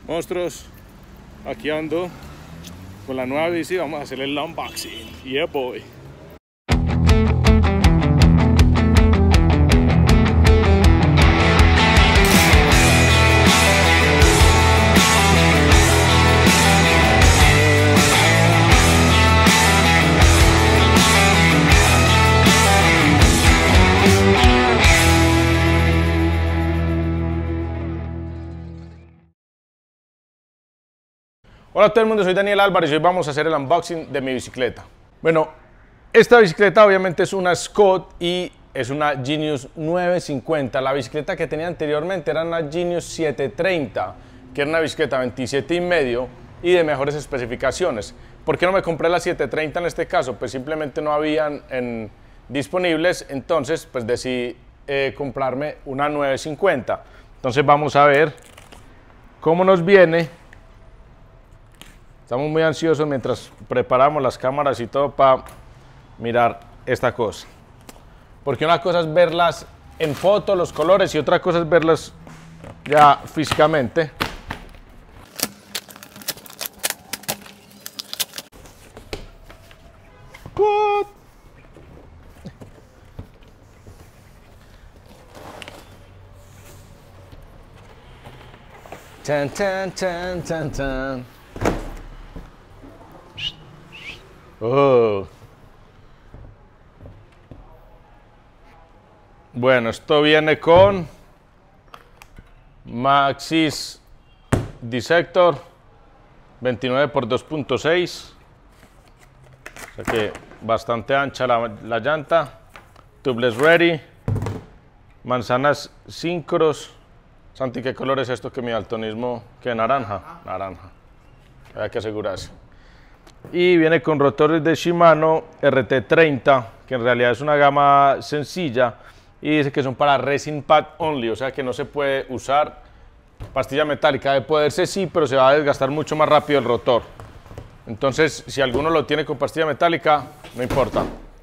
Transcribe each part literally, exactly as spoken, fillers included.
Monstruos, aquí ando con la nueva bici, vamos a hacer el unboxing. Yeah boy. Hola a todo el mundo, soy Daniel Álvarez y hoy vamos a hacer el unboxing de mi bicicleta. Bueno, esta bicicleta obviamente es una Scott y es una Genius nueve cincuenta. La bicicleta que tenía anteriormente era una Genius siete treinta, que era una bicicleta veintisiete y medio y de mejores especificaciones. ¿Por qué no me compré la siete treinta en este caso? Pues simplemente no habían en, disponibles, entonces pues decidí eh, comprarme una nueve cincuenta. Entonces vamos a ver cómo nos viene. Estamos muy ansiosos mientras preparamos las cámaras y todo para mirar esta cosa. Porque una cosa es verlas en foto, los colores, y otra cosa es verlas ya físicamente. What? Tan, tan, tan, tan, tan. Oh. Bueno, esto viene con Maxxis Dissector veintinueve por dos punto seis, o sea que bastante ancha la, la llanta. Tubeless ready, manzanas Synchros. Santi, ¿qué color es esto? Que mi daltonismo, que naranja, naranja, hay que asegurarse. Y viene con rotores de Shimano R T treinta, que en realidad es una gama sencilla, y dice que son para Resin Pad Only, o sea que no se puede usar pastilla metálica. De poderse sí, pero se va a desgastar mucho más rápido el rotor. Entonces, si alguno lo tiene con pastilla metálica, no importa.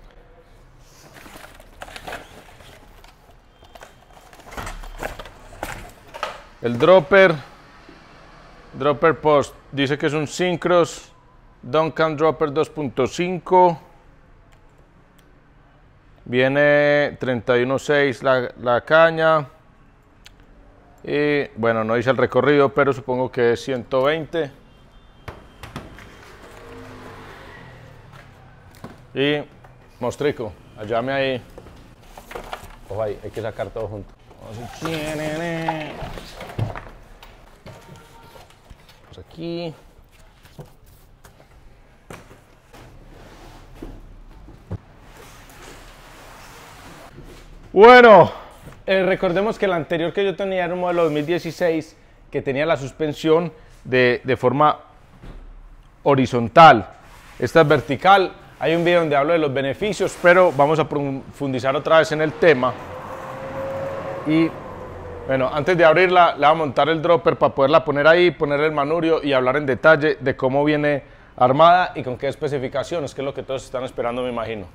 El dropper, dropper post, dice que es un Synchros Duncan Dropper dos punto cinco, viene treinta y uno seis la, la caña, y bueno, no dice el recorrido, pero supongo que es ciento veinte. Y mostrico, ayúdame ahí. Ojo ahí, hay que sacar todo junto. Vamos aquí. Bueno, eh, recordemos que el anterior que yo tenía era un modelo dos mil dieciséis que tenía la suspensión de, de forma horizontal. Esta es vertical. Hay un video donde hablo de los beneficios, pero vamos a profundizar otra vez en el tema. Y bueno, antes de abrirla, le voy a montar el dropper para poderla poner ahí, poner el manurio y hablar en detalle de cómo viene armada y con qué especificaciones, que es lo que todos están esperando, me imagino.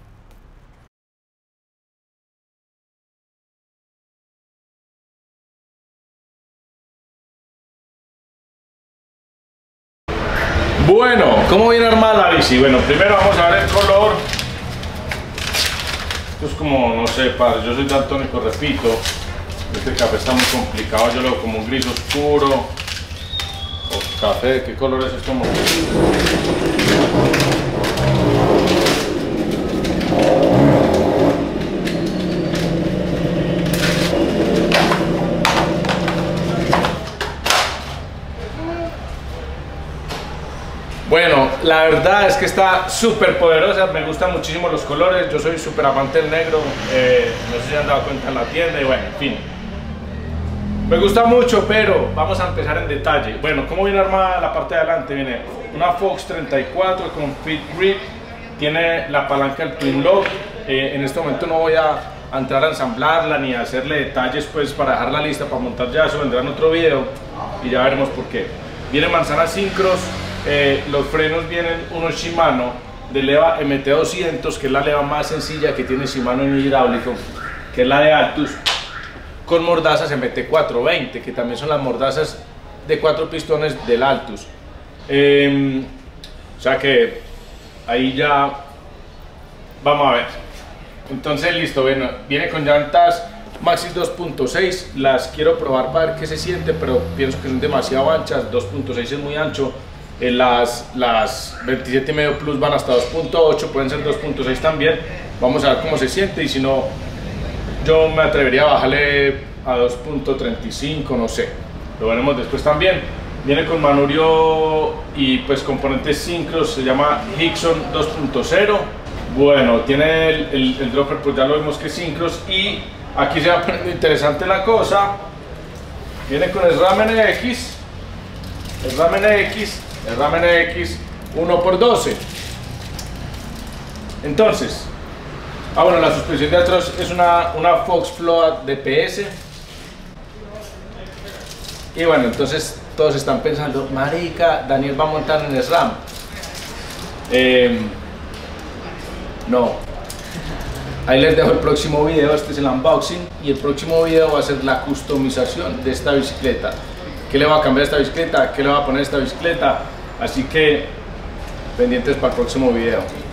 Bueno, ¿cómo viene armada la bici? Bueno, primero vamos a ver el color. Esto es como, no sé, padre, yo soy daltónico, repito. Este café está muy complicado, yo lo veo como un gris oscuro o café. ¿Qué color es esto? Bueno, la verdad es que está súper poderosa, me gustan muchísimo los colores, yo soy súper amante del negro, eh, no sé si se han dado cuenta en la tienda y bueno, en fin. Me gusta mucho, pero vamos a empezar en detalle. Bueno, ¿cómo viene armada la parte de adelante? Viene una Fox treinta y cuatro con Fit Grip, tiene la palanca del Twin Lock. Eh, en este momento no voy a, a entrar a ensamblarla ni a hacerle detalles pues para dejarla lista para montar ya, eso vendrá en otro video y ya veremos por qué. Viene manzanas Synchros. Eh, los frenos vienen unos Shimano de leva M T doscientos, que es la leva más sencilla que tiene Shimano en el hidráulico, que es la de Altus, con mordazas M T cuatrocientos veinte, que también son las mordazas de cuatro pistones del Altus. Eh, o sea que ahí ya vamos a ver. Entonces listo, bueno, viene con llantas Maxxis dos punto seis, las quiero probar para ver qué se siente, pero pienso que son demasiado anchas. Dos punto seis es muy ancho. Eh, las, las veintisiete y medio Plus van hasta dos punto ocho, pueden ser dos punto seis también. Vamos a ver cómo se siente, y si no, yo me atrevería a bajarle a dos punto treinta y cinco, no sé, lo veremos después también. Viene con manurio y pues componentes Syncros, se llama Hixon dos punto cero. Bueno, tiene el, el, el dropper, pues ya lo vimos que es Syncros, y aquí se va poniendo interesante la cosa. Viene con el RAM N X, el RAM N X, el RAM N X uno por doce. Entonces, ah bueno, la suspensión de atrás es una, una Fox Float D P S. Y bueno, entonces todos están pensando, marica, Daniel va a montar en SRAM. Eh, no. Ahí les dejo el próximo video. Este es el unboxing, y el próximo video va a ser la customización de esta bicicleta. ¿Qué le va a cambiar a esta bicicleta? ¿Qué le va a poner a esta bicicleta? Así que pendientes para el próximo video.